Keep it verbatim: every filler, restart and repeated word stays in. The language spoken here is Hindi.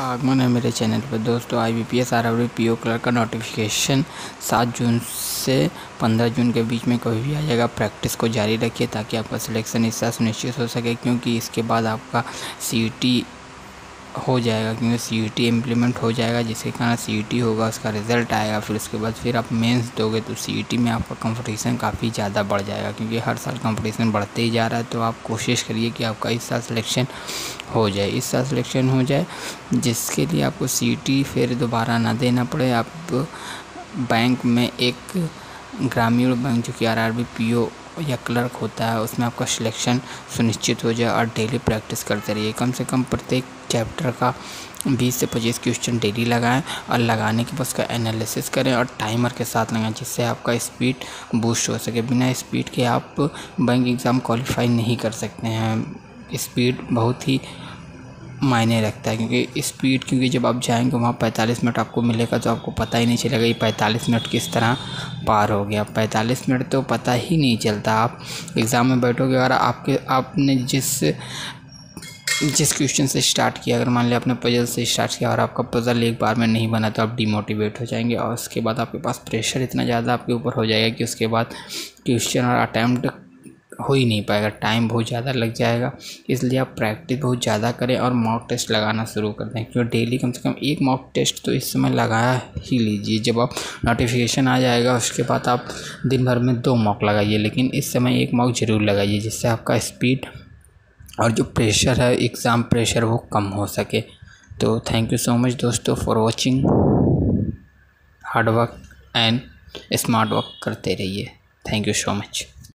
आगमन है मेरे चैनल पर। दोस्तों I B P S R R P O clerk का नोटिफिकेशन सात जून से पंद्रह जून के बीच में कभी भी आ जाएगा। प्रैक्टिस को जारी रखिए ताकि आपका सिलेक्शन इस साल सुनिश्चित हो सके, क्योंकि इसके बाद आपका सी ई टी हो जाएगा, क्योंकि सी ई टी इम्प्लीमेंट हो जाएगा, जिसके कारण सी ई टी होगा, उसका रिज़ल्ट आएगा, फिर उसके बाद फिर आप मेंस दोगे तो सी ई टी में आपका कंपटीशन काफ़ी ज़्यादा बढ़ जाएगा, क्योंकि हर साल कंपटीशन बढ़ते ही जा रहा है। तो आप कोशिश करिए कि आपका इस साल सिलेक्शन हो जाए इस साल सिलेक्शन हो जाए जिसके लिए आपको सी ई टी फिर दोबारा ना देना पड़े। आप बैंक में एक ग्रामीण बैंक जो कि R R B P O या क्लर्क होता है, उसमें आपका सिलेक्शन सुनिश्चित हो जाए और डेली प्रैक्टिस करते रहिए। कम से कम प्रत्येक चैप्टर का बीस से पच्चीस क्वेश्चन डेली लगाएं और लगाने के बाद उसका एनालिसिस करें और टाइमर के साथ लगाएं, जिससे आपका स्पीड बूस्ट हो सके। बिना स्पीड के आप बैंक एग्ज़ाम क्वालिफाई नहीं कर सकते हैं। स्पीड बहुत ही मायने रखता है, क्योंकि स्पीड क्योंकि जब आप जाएंगे वहाँ पैंतालीस मिनट आपको मिलेगा तो आपको पता ही नहीं चलेगा ये पैंतालीस मिनट किस तरह पार हो गया। पैंतालीस मिनट तो पता ही नहीं चलता। आप एग्ज़ाम में बैठोगे और आपके आपने जिस जिस क्वेश्चन से स्टार्ट किया, अगर मान लिया आपने पजल से स्टार्ट किया और आपका पजल एक बार में नहीं बना तो आप डिमोटिवेट हो जाएंगे और उसके बाद आपके पास प्रेशर इतना ज़्यादा आपके ऊपर हो जाएगा कि उसके बाद क्वेश्चन और अटैम्प्ट हो ही नहीं पाएगा, टाइम बहुत ज़्यादा लग जाएगा। इसलिए आप प्रैक्टिस बहुत ज़्यादा करें और मॉक टेस्ट लगाना शुरू कर दें, क्योंकि डेली कम से कम एक मॉक टेस्ट तो इस समय लगाया ही लीजिए। जब आप नोटिफिकेशन आ जाएगा उसके बाद आप दिन भर में दो मॉक लगाइए, लेकिन इस समय एक मॉक ज़रूर लगाइए, जिससे आपका स्पीड और जो प्रेशर है एग्ज़ाम प्रेशर वो कम हो सके। तो थैंक यू सो मच दोस्तों for watching. Hard work and smart work करते रहिए। Thank you so much.